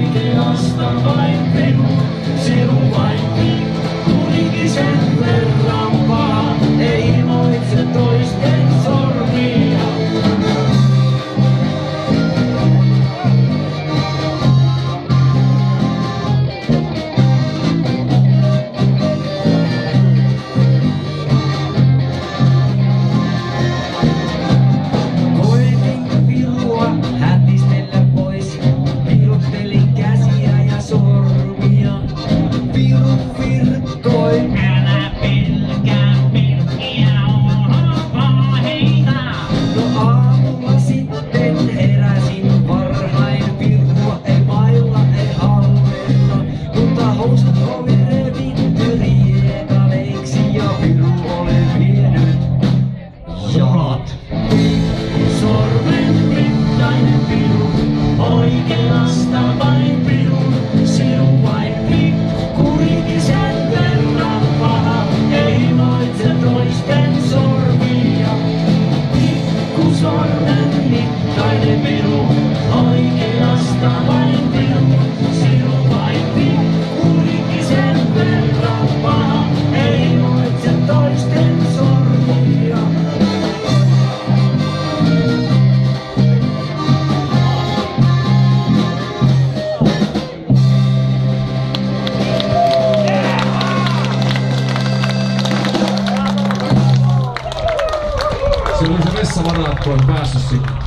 oikeasta vain piru, sielu vain pikkuinkin sen verran paha, ei iloitse toisten sormia. Oikeasta vain pirun, sielu vain pikkuinkin sen verran paha, ei iloitse toisten sormia. Pikkusormen mittainen piru, oikeasta vain pirun, sielu vain pikkuinkin sen verran paha, ei iloitse toisten sormia. Siellä on se vessavaraattu, on päässyt sitten.